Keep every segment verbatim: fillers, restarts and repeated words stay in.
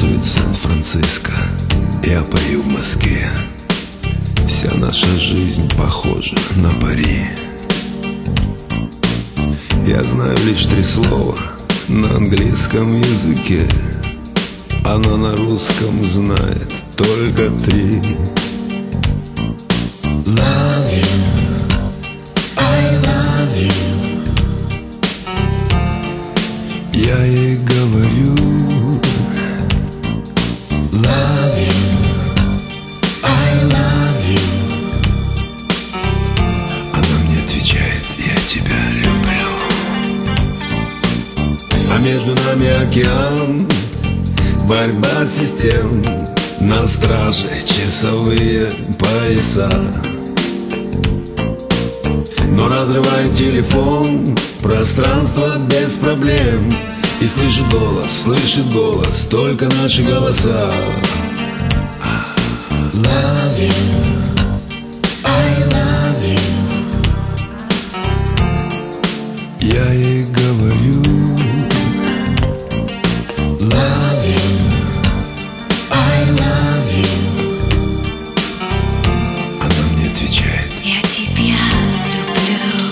танцует Сан-Франциско, я пою в Москве. Вся наша жизнь похожа на пари. Я знаю лишь три слова на английском языке. Она на русском знает только три. Love you, I love you. Я ей говорю Love you, I love you. Она мне отвечает: я тебя люблю. А между нами океан, борьба систем, на страже часовые пояса. Но разрывает телефон, пространство без проблем. И слышит голос, слышит голос, только наши голоса. Love you, I love you. Я ей говорю Love you, I love you. Она мне отвечает: я тебя люблю.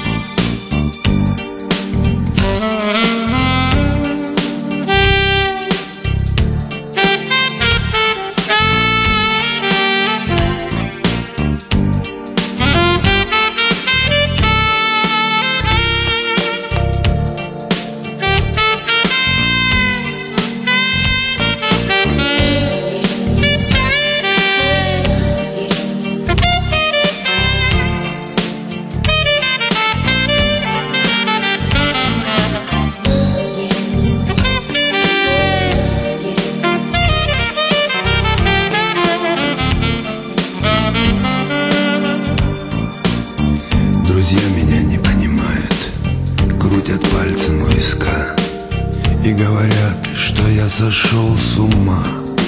Друзья меня не понимают, крутят пальцем у виска и говорят, что я сошел с ума.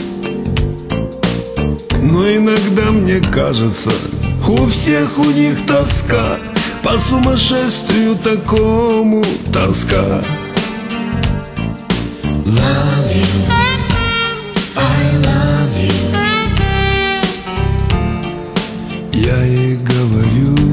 Но иногда мне кажется, у всех у них тоска, по сумасшествию такому тоска. Love you, I love you. Я ей говорю